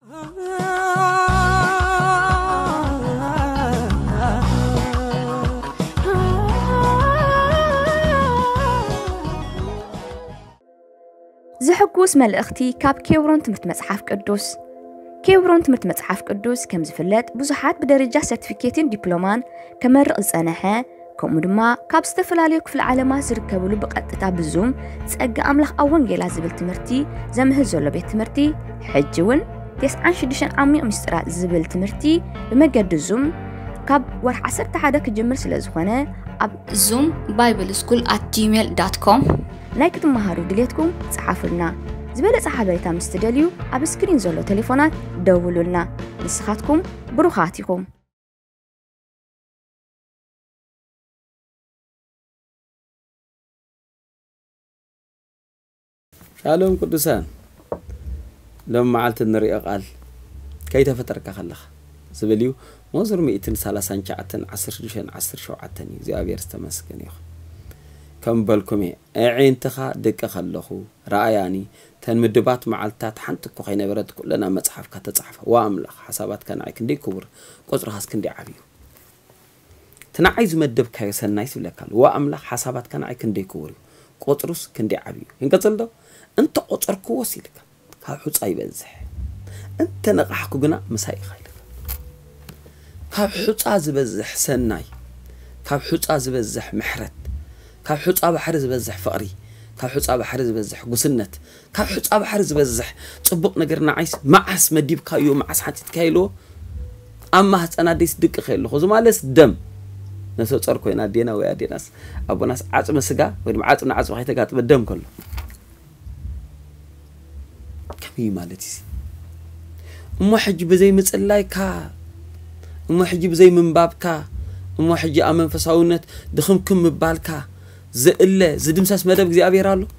زحكوس ملأختي كاب كيورون تمرت مصحف قدوس كيورون تمرت مصحف قدوس كم زفلت بزحات بدرجة سيرتيفيكيتين دبلومان كمرق صناحة كم دما كاب استفلاليو كفل العالمات زركبوا بقطتا بزوم تسقى أملخ أونجيلا زبل تمرتي زمه زولو بيت تمرتي حجون 96 عامي مسترات زبل تمرتي بمجد زوم كاب ورح عسرت حدك جمر سلازخونه أب zoom@bibleschool@gmail.com نايكت مهارو دليتكم صحافلنا زبالة صحابيتا مستدليو أب سكرين زولو تليفونات دولولنا نسخاتكم بروخاتكم شالوم قدسان لما عالت النريق قال كي تفترك خلخ زبليو موزر 130 شعتن 10 شوعتني زي أبير استمسكن يخ كم بالكم عين تخا دك خلخو رأياني تن مدبات معلتات حنتك وخينا برد كلنا مصحف كتصحف واملخ حسابات كان عيك ندي كبر قصر خاص كندي عبيو تنعيز مدب كاي سنايس لكال واملخ حسابات كان عيك ندي كبر قطرس كندي عبيو ينقصل ده انت قطرك وسيلك كاب حص يبزح انت نقحكو جنا مساي خيلك كاب حص زبزح سناي كاب حص زبزح محرت كاب حص بحر زبزح فقري كاب حص بحر زبزح قسنت كاب حص بحر زبزح صبق نغرنا عيس معس مديب كايو معس حتت كايلو اما حصنا ديس دق خيلو خو زمالس دم نسو صر كوينا دينا ويا ديناس ابوناس عصم سغا ودم عصنا عصم خيتغاط بدم كله كمي مالتي أمو حجي بزي مصلايكا أمو حجي بزي منبابكا أمو حجي أمن فساونت دخمكم مبالكا زئله زدمساس مدب እግዚአብሔር አሉ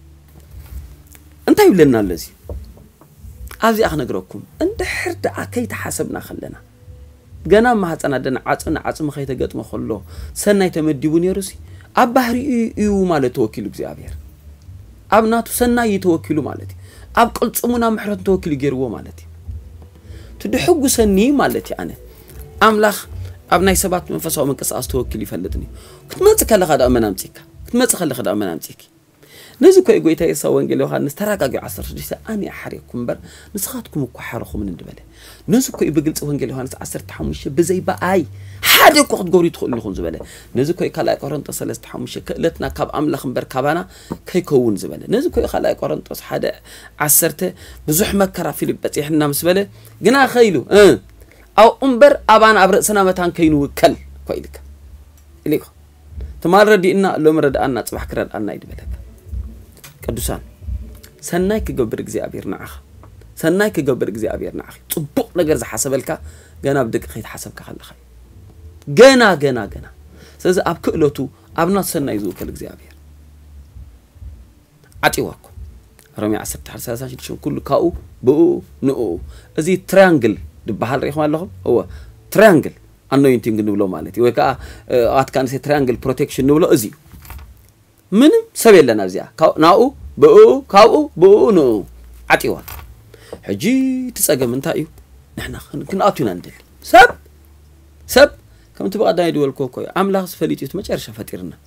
እንታይ ይብለና ለዚ ኣብዚ ኣኽነግረኩም እንደ ሕርዳ አከይተ ሓሰብና خلنا ገና ማህፀና ደና ዓጽም ኸይተገጥሞ خሎ ሰናይ ተመዲቡ ነሩሲ ኣብ ባህሪ እዩ ማለት ተወኪሉ እግዚአብሔር ኣብናቱ ሰናይ ተወኪሉ ማለት ኣብ ቅልጽሙና ምሕረት ተወኪሉ ገርዎ ማለት ትድሕጉሰኒ ማለት ኣነ ኣምላኽ ኣብ ናይ ሰባት መንፈሳዊ መንቀሳቀስ ተወኪሉ ይፈልጥኒ ክትመጽ ከለኻ ዳመናምጽካ ክትመጽ ከለኻ ዳመናምጽኪ ነዚ ኮይ ጎይታ ኢየሱስ ወንጌል ዮሐንስ ተራጋጊ 16 ኣኒ ኣሐሪኩም በር ንስኻትኩም እኮ ሓረኹም እንድበለ ነዚ ኮይ በግልጽ ወንጌል ዮሐንስ 15 በዘይ በኣይ ሓደ እኮ ክትገብሩ ትኽእሉኹም ዝበለ ነዚ ኮይ ካልኣይ ቆሮንጦስ 35 ክእለትና ካብ ኣምላኽ እምበር ካባና ከይከውን ዝበለ ነዚ ኮይ ካልኣይ ቆሮንጦስ 1:10 ብዙሕ መከራ ፊልጵ በጽሕና ምስበለ ግና ኸይሉ أو أمبر أبان أبرد سنة متان كينو كل كويلك إليك تمال ردي إنا لو مرد أنا تصبح كرد أنا يدبلك كدوسان سناي كجبر جزء أبير نعخ سناي كجبر جزء أبير نعخ طبق نجرز حسب لك جنا بدك خيط حسب كخل خي جنا سأز أب كلوتو أبنا سناي يزوج كل جزء أبير عتيواكم رمي عسر تحت ساسان شو كله كاو بو نو أزي تريانجل دبحال ريخ مالهم هو تريانجل anointing نبلو مالتي وكا أتكان سي تريانجل protection نبلو أزي منم سبيل لنا زيا ناو بو نو عتيوا حجي تسأجا من تايو نحنا كنا ندل سب كم تبغى داي دول كوكو عملاق سفليتي تمشير شفتيرنا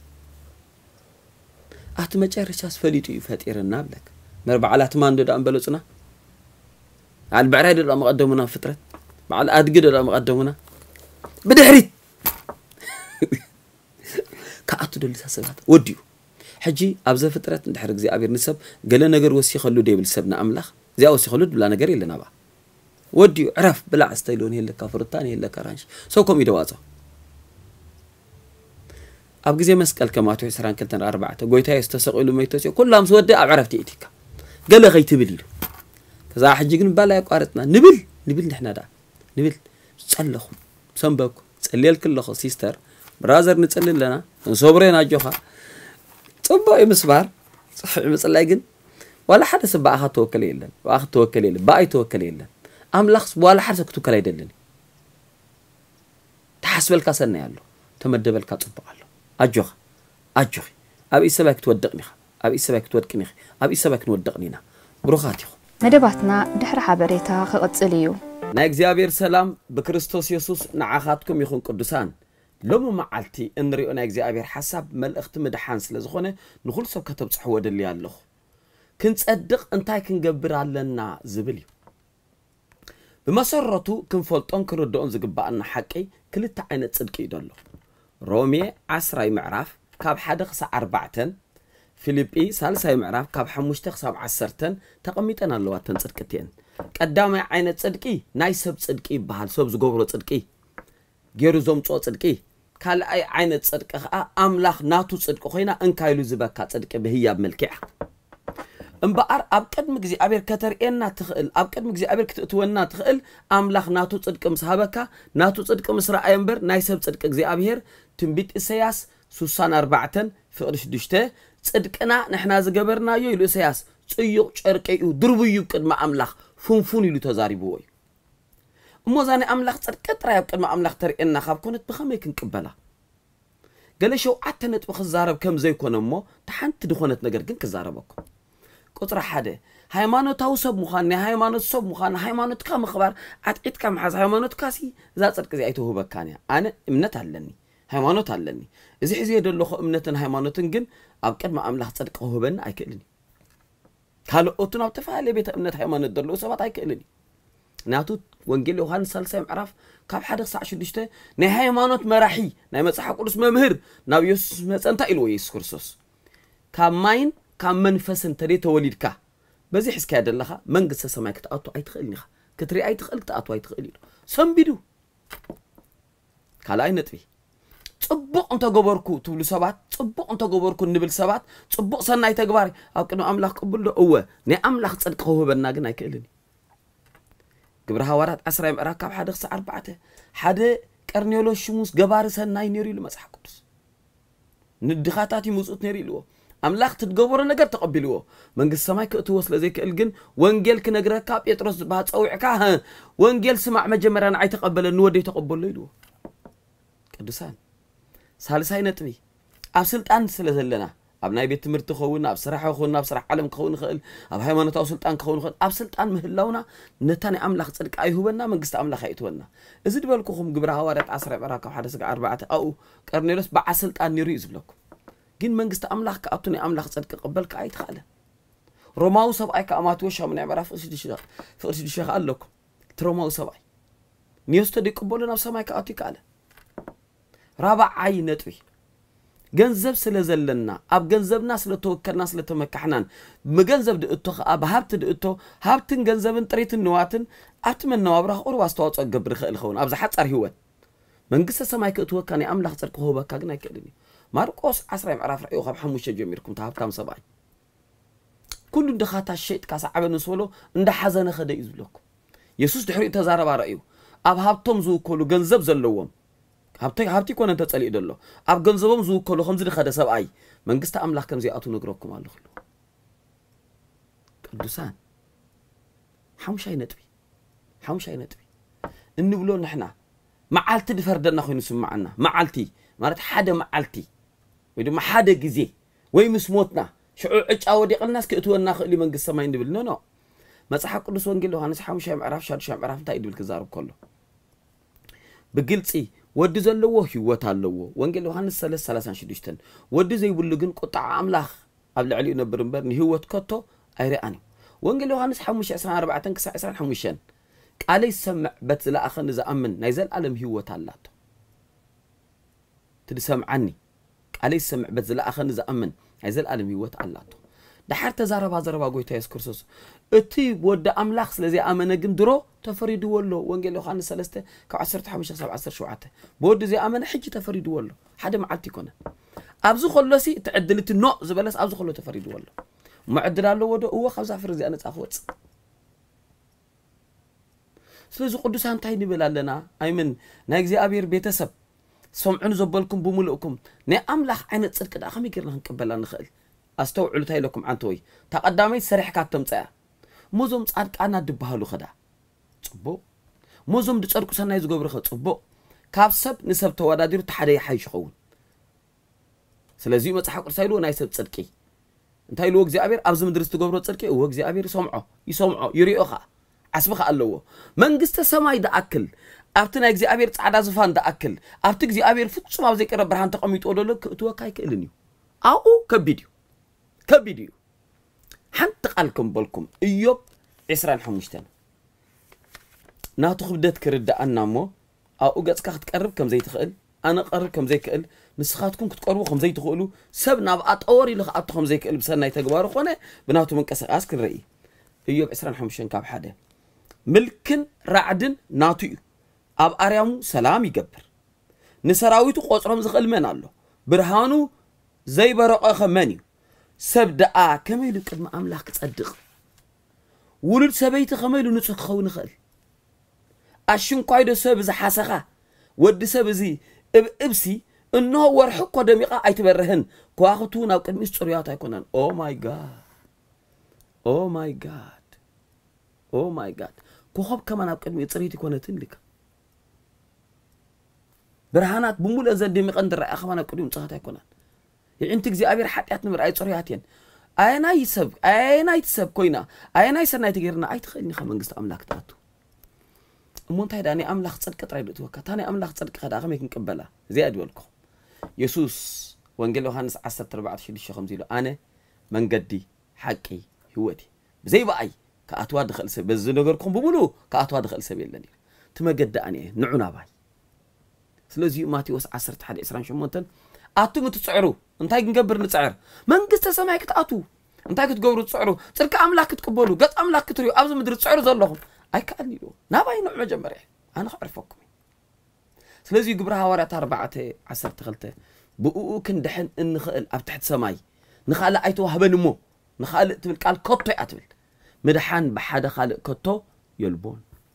أتمشير شفليتي فتيرنا بلك مربع على ثمان دود أم بلوسنا على البعراد اللي مقدمنا فترة مع الأدقد اللي مقدمنا بدحريت كأتو دل سبات وديو حجي أبز فترة ندحرق زي أبير نسب قال نجر وسي خلو ديبل سبنا أملاخ زي وسي خلو بلا نجر اللي نبع وديو عرف بلا استيلون هي اللي كافر الثاني اللي كرانش سوكم يدوازه أبغى زي مسكال كما توي سران كلتن 4 قويتها يستسقلوا ميتوسي كلهم سودة عرفت إيتيكا قال غي تبليلو كذا حجي جن بلا يقارتنا نبل نحنا دا نبل تصلخم سنبكم تصليل كل سيستر برازر نتصلل لنا نصبرين أجوها صبا يمسبار صح مسلا جن ولا حد سبا أخذ توكل يلا وأخذ توكل يلا باي توكل يلا أم لخص ولا حد توكل يدلني تحسب الكاسن يالله تمدب الكاتب الله أجوها أبي سبك تودقني أبي سبك تودقني أبي سبك نودقنينا بروخاتي መደባትና ድሕሪ ሓበሬታ ክቕጽል እዩ ናይ እግዚአብሔር ሰላም በክርስቶስ ኢየሱስ ንዓኻትኩም ይኹን ቅዱሳን ሎሙ መዓልቲ እንሪኦ ናይ እግዚአብሔር ሐሳብ መልእኽቲ ምድሓን ስለ ዝኾነ ንኹል ሰብ ከተብጽሕዎ ደልያ ኣለኹ ክንጸድቕ እንታይ ክንገብር ኣለና ዝብል እዩ ብመሰረቱ ክንፈልጦን ክንርድኦን ዝግባአና ሓቂ ክልተ ዓይነት ጽድቂ እዩ ደሎ ሮሜ 10 ምዕራፍ ካብ 1 ክሳብ 4 ፊልጵ 3 ምዕራፍ ካብ 5 ክሳብ 10 ተቐሚጠን ኣለዋ ተን ጽድቅቲን ቀዳማይ ዓይነት ጽድቂ ናይ ሰብ ጽድቂ ይበሃል ሰብ ዝገብሮ ጽድቂ ገይሩ ዘምጽኦ ጽድቂ ካልኣይ ዓይነት ጽድቂ ከዓ ኣምላኽ ናቱ ጽድቂ ኮይና እንካይሉ ዝበካ ጽድቂ ብህያብ መልክዕ እምበኣር ኣብ ቅድሚ እግዚአብሔር ከተርእየና ትኽእል ኣብ ቅድሚ እግዚአብሔር ክትእትወና ትኽእል ኣምላኽ ናቱ ጽድቂ ምስ ሃበካ ናቱ ጽድቂ ምስ ረኣየ እምበር ናይ ሰብ ጽድቂ እግዚአብሔር ትንቢት ኢሳይያስ 64 ፍቅዲ 6 ጽድቅና ንሕና ዝገበርናዮ ኢሉ ኢሳይያስ ጽዩቕ ጨርቂ እዩ ድርብዩ ቅድሚ ኣምላኽ ፉንፉን ኢሉ ተዛሪብዎ እዩ እሞዛኔ ኣምላኽ ጽድቂ ጥራይ ኣብ ቅድሚ ኣምላኽ ተርእየና ካብ ኮነት ብኸመይ ክንቅበላ ገለ ሸውዓተ ነጥቢ ክዛረብ ከም ዘይኮነ እሞ ተሓንቲ ድኾነት ነገር ግን ክዛረበኩም ቁጥራ 1 ሃይማኖታዊ ሰብ ምዃን ናይ ሃይማኖት ሰብ ምዃን ሃይማኖትካ ምኽባር ዓጥቂትካ መሓዝ ሃይማኖትካ ሲ እዛ ጽድቂ እዚ ኣይተውህበካን እያ ኣነ እምነት ኣለኒ ሃይማኖት ኣለኒ እዚ ሕዚ የደለኹ እምነትን ሃይማኖትን ግን ኣብ ቅድሚ ኣምላኽ ጽድቂ ክህበና ኣይክእልኒ ካልኦቱን ኣብ ተፈላለየ ቤተ እምነት ሃይማኖት ደለዉ ሰባት ኣይክእልኒ ናቱ ወንጌል ዮሐንስ 3 ምዕራፍ ካብ 1 ክሳብ 6 ናይ ሃይማኖት መራሒ ናይ መጽሓፍ ቅዱስ መምህር ናብ ኢየሱስ መጸንታ ኢልዎ ኢየሱስ ክርስቶስ ካብ ማይን ካብ መንፈስን ተወሊድካ በዚ ሕስካ ያደለኻ መንግስተ ሰማይ ክትኣቱ ኣይትኽእልኒኻ ክትርኢ ኣይትኽእል ክትኣቱ ኣይትኽእል ኢሉ ሰንቢዱ ካልኣይ ነጥቢ ጽቡቕ እንተገበርኩ ትብሉ ሰባት ጽቡቕ እንተገበርኩ ንብል ሰባት ጽቡቕ ሰናይ ተግባር ኣብ ቅድሚ ኣምላኽ ቅቡል ዶ እወ ናይ ኣምላኽ ጽድቂ ክህበና ግን ኣይክእልኒ ግብረ ሐዋርያት 10 ምዕራፍ ካብ 1 ክሳብ 4 ሓደ ቀርኔሎስ ሽሙስ ገባሪ ሰናይ ነይሩ ኢሉ መጽሓፍ ቅዱስ ንድኻታት ይምጽኡት ነይሩ ኢልዎ ኣምላኽ ትገበሮ ነገር ተቐቢልዎ መንግስት ሰማይ ክእትዎ ስለዘይክእል ግን ወንጌል ክነግረካ ጴጥሮስ ዝበሃል ፀዊዕካ ወንጌል ስማዕ መጀመርያ ንዓይ ተቐበለኒ ወደይ ተቐበሎ ኢልዎ ቅዱሳን ሳልሳይ ነጥቢ ኣብ ስልጣን ስለ ዘለና ኣብ ናይ ቤት ትምህርቲ ክኸውን ኣብ ስራሕ ክኸውን ኣብ ስራሕ ዓለም ክኸውን ይኽእል ኣብ ሃይማኖታዊ ስልጣን ክኸውን ይኽእል ኣብ ስልጣን ምህላውና ነታ ናይ ኣምላኽ ጽድቂ ኣይሁበና መንግስቲ ኣምላኽ ኣይእትወና እዚ ድበልኩኹም ግብረ ሐዋርያት 10 ምዕራፍ ካብ 1 ክሳብ 4 ኣብኡ ቀርኔሎስ በዓል ስልጣን ነይሩ እዩ ዝብለኩም ግን መንግስት ኣምላኽ ከኣቱ ናይ ኣምላኽ ጽድቂ ቅበልካ ኣይትኽእለ ሮማዊ ሰብኣይ ከዓ ማቴዎስ 8 ምዕራፍ ፍቅዲ 6 ኣለኩም ትሮማዊ ሰብኣይ ኒውስተ ይቅበሉ ናብ ሰማይ ከኣቱ ይከኣለ ራብዓይ ነጥቢ ገንዘብ ስለ ዘለና ኣብ ገንዘብና ስለ ተወከልና ስለ ተመካሕናን መገንዘብ ድእቶ ከዓ በሃብቲ ድእቶ ሃብትን ገንዘብን ጥሪትን ንዋትን ኣብቲ መነባብሮ ቁርብ ኣስተዋጽኦ ክገብር ይኽእል ይኸውን ኣብ ዝሓፀር ህይወት መንግስተ ሰማይ ክእትወካ ናይ ኣምላኽ ጽድቂ ክህበካ ግን ኣይክእልን እዩ ማርቆስ 10 ምዕራፍ ራእዩ ካብ 5 ጀሚርኩም ተሃብታም ሰብኣይ ኩሉ ድኻታ ሸይጥካ ሰዓበን ስበሎ እንዳሓዘነ ኸደ እዩ ዝብለኩም ኢየሱስ ድሕሪኡ ተዛረባ ራእዩ ኣብ ሃብቶም ዝውከሉ ገንዘብ ዘለዎም ሃብቲ ኮነ ተጸሊኡ ደሎ ኣብ ገንዘቦም ዝውከሉ ከምዚ ድኸደ ሰብኣይ መንግስቲ ኣምላኽ ከም ዘይኣቱ ነግረኩም ኣለኹ ቅዱሳን ሓሙሻይ ነጥቢ እንብሎ ንሕና መዓልቲ ድፈርደና ኮይኑ ስማዓና መዓልቲ ማለት ሓደ መዓልቲ ወይ ድማ ሓደ ግዜ ወይ ምስ ሞትና ሽዑ ዕጫ ወዲቕልናስ ክእትወና ክእሊ መንግስቲ ሰማይ እንብል ኖ መጽሓፍ ቅዱስ ወንጌል ዮሐንስ 5 ምዕራፍ 6 ምዕራፍ እንታይ ይብል ክዛረብ ከሎ ብግልጺ ወዲ ዘለዎ ህይወት ኣለዎ ወንጌል ዮሐንስ 3:36 ወዲ ዘይብሉ ግን ቁጣዕ ኣምላኽ ኣብ ልዕሊኡ ነበር እምበር ንህይወት ከቶ ኣይረኣን ወንጌል ዮሐንስ 5:24 ክሳብ 25 ቃለይ ሰምዕ በት ዝለኣኸን ዝኣምን ናይ ዘለዓለም ህይወት ኣላቶ ትድሰምዓኒ ቃለይ ሰምዕ በት ዝለኣኸን ዝኣምን ናይ ዘለዓለም ህይወት ኣላቶ ድሓር ተዛረባ ጎይታ ኢየሱስ ክርስቶስ እቲ ወዲ ኣምላኽ ስለዚ ኣመነ ግን ድሮ ተፈሪድዎ ኣሎ ወንጌል ዮሐንስ 3 ካብ 15 ክሳብ 17 ብወዲ ዘኣመነ ሕጂ ተፈሪድዎ ኣሎ ሓደ መዓልቲ ይኮነ ኣብዚ ኸሎሲ ትዕድልቲ ኖ ዝበለስ ኣብዚ ኸሎ ተፈሪድዎ ኣሎ معدل الله وده هو خمسة فرزي أنا تأخذ سلزو قدوس هنتايني بلالنا أي من نايجزي أبير بيتسب سمعون زبالكم بملؤكم نا أملاح عين تصير كده أخمي كيرنا هنقبل نخل أستوعب تاي لكم عن توي تقدمي سريح كاتم تاع موزم تصارك أنا دبها له خدا صبو موزم تصارك سنة يزقبر خد صبو كابسب نسب توادير تحري حي شخون سلزي ما تحقق سايلو نايسب تصدقي እንታይ ልዎ እግዚአብሔር ኣብዚ ምድሪ ዝተገብሮ ጽድቂ እዎ እግዚአብሔር ይሰምዖ ይሪኦኻ ዓስብኻ ኣለዎ መንግስተ ሰማይ ደኣክል ኣብቲ ናይ እግዚአብሔር ጻዕዳ ዝፋን ደኣክል ኣብቲ እግዚአብሔር ፍጹም ኣብ ዘይቀረብ ብርሃን ተቐሚጡ ዘሎ ክእትወካ ኣይክእልን እዩ ኣኡ ከቢድ እዩ ሓንቲ ቃል ከምበልኩም ኢዮብ 25 ናቱ ክብደት ክርዳእና እሞ ኣብኡ ገጽካ ክትቀርብ ከም ዘይትኽእል ኣነ ቀርብ ከም ዘይክእል ንስኻትኩም ክትቀርቡ ከም ዘይትኽእሉ ሰብ ናብ ኣጠወር ኢሉ ክኣቱ ከም ዘይክእል ብሰናይ ተግባሩ ኾነ ብናቱ ምንቅስቓስ ክንርኢ ኢዮብ 25 ካብ 1 ምልክን ራዕድን ናቱ እዩ ኣብ ኣርያሙ ሰላም ይገብር ንሰራዊቱ ቆጽሮም ዝኽእል መን ኣሎ ብርሃኑ ዘይበረቐ መን እዩ ሰብ ደኣ ከመይ ኢሉ ቅድሚ ኣምላኽ ክጸድቕ ውሉድ ሰበይቲ ከመይ ኢሉ ንጹህ ክኸውን ይኽእል ኣሽንኳይዶ ሰብ ዝሓሰኻ ወዲ ሰብ እዚ እብሲ እንሆ ወርሒ እኮ ደሚቓ ኣይትበርህን ከዋኽብቱ ናብ ቅድሚት ጽሩያት ኣይኮነን ኦ ማይ ጋድ ኮኸብ ከማ ናብ ቅድሚት ጽሪት ይኮነትን ልካ ብርሃናት ብምሉእ ዘደሚቐን ድረኣያ ከማ ናብ ቅድሚት ጽኻት ኣይኮነን ይዕንቲ እግዚአብሔር ሓጢአት ንምርኣይ ጽሩያት እየን ኣየናይ ሰብ ኮይና ኣየናይ ሰናይ ተገይርና ኣይትኽእልኒ መንግስቲ ኣምላኽ ተኣቱ እሞ እንታይ ዳኒ ኣምላኽ ጽድቂ ጥራይ ድእትወካ ታናይ ኣምላኽ ጽድቂ ኸዳ ከመይ ክንቅበላ እዚኣ ድበልኩ ኢየሱስ ወንጌል ዮሐንስ 14:6 ከምዚ ኢሉ ኣነ መንገዲ ሓቂ ህይወት ብዘይበኣይ ከኣትዋ ድኽእል ሰብ በዚ ነገርኩም ብምሉእ ከኣትዋ ድኽእል ሰብ የለን ኢሉ ትመገዲ ኣነ ንዑና ባይ ስለዚ ማቴዎስ 11:28 ኣቱም ትጽዕሩ እንታይ ክንገብር ንጽዕር መንግስተ ሰማይ ክትኣቱ እንታይ ክትገብሩ ትጽዕሩ ጽድቂ ኣምላኽ ክትቅበሉ ገጽ ኣምላኽ ክትሪኡ ኣብዚ ምድሪ ትጽዕሩ ዘለኹም ኣይከኣልኒ ኢሉ ናባይ ንዑ መጀመርያ ኣነ ክዕርፈኩም ስለዚ ግብረ ሐዋርያት 4:12 ብኡኡ ክንድሕን እንኽእል ኣብ ትሕቲ ሰማይ ንኻልእ ኣይተዋህበን እሞ ንኻልእ ትብል ቃል ከቶ እያ ትብል ምድሓን ብሓደ ካልእ ከቶ የልቦን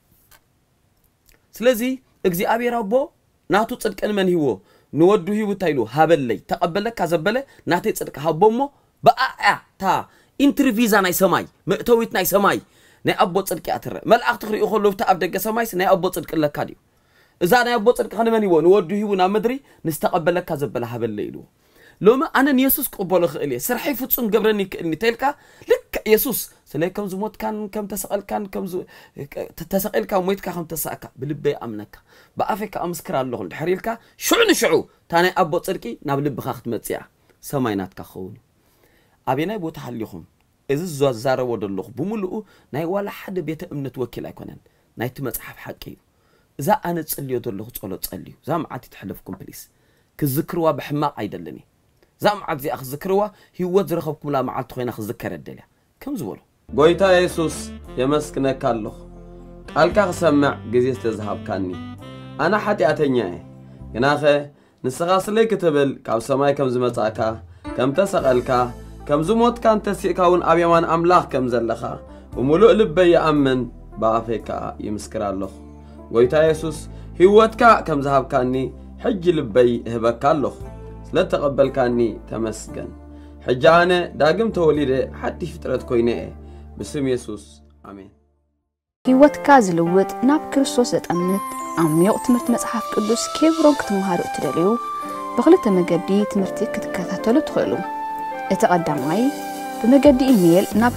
ስለዚ እግዚአብሔር ኣቦ ናቱ ጽድቂ ንመን ሂቦ ንወዱ ሂቡ ታይሉ ሃበለይ ተቀበለካ ዘበለ ናተይ ጽድቂ ሃቦሞ በኣያ ታ ኢንተርቪዛ ናይ ሰማይ ምእተዊት ናይ ሰማይ ናይ ኣቦ ጽድቂ ኣትረ መልኣኽ ትኽሪኡ ኸለውታ ኣብ ደገ ሰማይስ ናይ ኣቦ ጽድቂ ለካ ድዩ እዛ ናይ ኣቦ ጽድቂ ከነመን ሂቦ ንወዱ ሂቡ ናብ ምድሪ ንስተቀበለካ ዘበለ ሃበለይ ኢሉ ሎማ ኣነ ኢየሱስ ክቅበሎ ክእል እየ ስርሐይ ፍጹም ገብረኒ ክእልኒ ተልካ ልክ ኢየሱስ ስለይ ከም ዝሞትካን ከም ተሰቀልካን ከም ተሰቀልካ ሞይትካ ከም ተሳእካ ብልበይ ኣምነካ በኣፈካ ኣምስክር ኣለኹ ድሕሪልካ ሽዑ ንሽዑ ታናይ ኣቦ ጽድቂ ናብ ልብኻ ክትመጽያ ሰማይናትካ ኸውን ኣበናይ ቦታ ሃልይኹም እዚ ዝዛረቦ ደለኹ ብምሉኡ ናይ ዋላ ሓደ ቤተ እምነት ወኪል ኣይኮነን ናይቲ መጽሓፍ ሓቂ እዩ እዛ ኣነ ጽልዮ ደለኹ ጸሎት ጸልዩ እዛ መዓልቲ ትሕለፍኩም ፕሊስ ክዝክርዋ ብሕማቕ ኣይደለኒ እዛ መዓልቲ እዚኣ ክዝክርዋ ህይወት ዝረኸብኩምላ መዓልቲ ኮይና ክዝከር ደልያ ከም ዝበሉ ጎይታ ኢየሱስ የመስክነካ ኣለኹ ቃልካ ክሰምዕ ግዜ ዝተዝሃብካኒ ኣነ ሓጢኣተኛ እየ ግናኸ ንስኻ ስለይ ክትብል ካብ ሰማይ ከም ዝመጻእካ ከም ተሰቐልካ ከም ዝሞትካን ተሲእካ እውን ኣብ የማን ኣምላኽ ከም ዘለኻ ብምሉእ ልበይ ይኣምን ብኣፈይካ ይምስክር ኣለኹ ጎይታ ኢየሱስ ህይወትካ ከም ዝሃብካኒ ሕጂ ልበይ እህበካ ኣለኹ ስለተቐበልካኒ ተመስገን ሕጂ ኣነ ዳግም ተወሊደ ሓድሽ ፍጥረት ኮይነ እየ باسم يسوع آمين. ህይወትካ ዝልውጥ ናብ ክርስቶስ ዘጠምት ዓሚቕ ትምህርቲ መጽሓፍ ቅዱስ ኬብሮን ክትመሃሩ እትደልዩ ብኽልተ መገዲ ትምህርቲ ክትከታተሉ ትኽእሉ። እቲ ቀዳማይ ብመገዲ ኢሜይል ናብ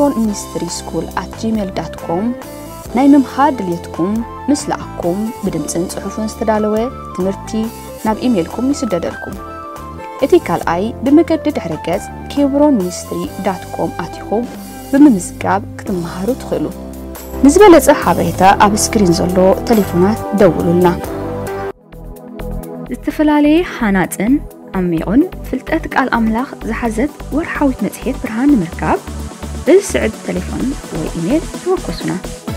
kebronministryschool@gmail.com ናይ ምምሃር ድሌትኩም ምስ ለኣኩም ብድምፅን ጽሑፍን ዝተዳለወ ትምህርቲ ናብ ኢሜይልኩም ይስደደልኩም። እቲ ካልኣይ ብመገዲ ድሕረ ገጽ kebronministry.com ኣቲኹም ብምምዝጋብ ክትመሃሩ ትኽእሉ። ንዝበለጸ ሓበሬታ ኣብ ስክሪን ዘሎ ቴሌፎናት ደውሉልና። ዝተፈላለዩ ሓናጽን ዓሚቑን ፍልጠት ቃል ኣምላኽ ዝሓዘት ወርሓዊት መጽሔት ብርሃን ንምርካብ ብስዕድ ቴሌፎን ወይ ኢሜይል ተወከሱና።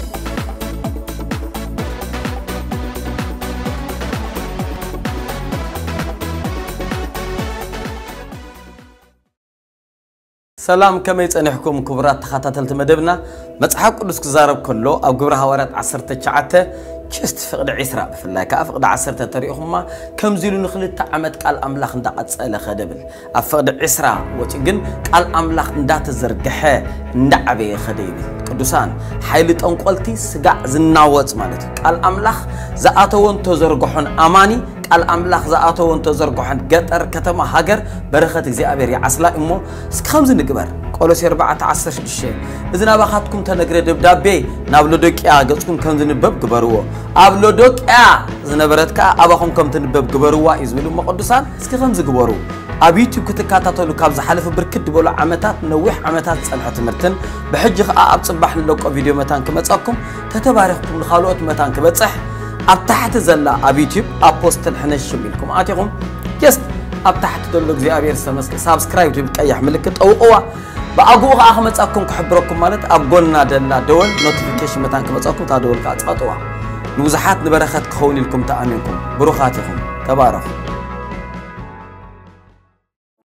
سلام كما يصنحكم كبرات تخاتلت مدبنا مصحف قدس كزارب كله او غبر حوارات 19 جست فقد عسرا بفلاي كافقد 10 تاريخهما كم زيلو نخلت عمد قال املاح اندقصله خدبل افقد عسرا وجن قال املاح انداتزرغخه اندعبي خديبل قدوسان حيل طنقلتي سغا زناوص معناته قال املاح زاتون تزرغخون اماني قال أملاخ زاتو وانتو زرقوحن قطر كتما هاجر برخة እግዚአብሔር يعسلا إمو سكخمز نقبر قولوا سير بعد 10 شيء إذا نبغاتكم تنقر دبدابي نابلودك يا قصكم كم تنبب قبروه أبلودك يا إذا نبرتك أباكم كم تنبب قبروه إزميلو مقدسان سكخمز قبروه أبيتو كتكاتاتو لو كابز حلف بركد بولا عمتات نوح عمتات صنعت مرتن بحجة أبصبح لكم فيديو متان كمتصاكم تتبارككم الخالوت متان كبتصح أبتحت زلا أبيتيوب أبوستل حنش شميلكم آتيكم يس أبتحت دلو እግዚአብሔር سمسك سابسكرايب تبقى يحملك أو قوة بأقوى أحمد أكون كحبركم مالت أبقولنا دلنا دول نوتيفيكيشن متان كمتصاكم تدول كاتقطوا نوزحات نبرخات كخوني لكم تأمينكم بروخاتكم تبارك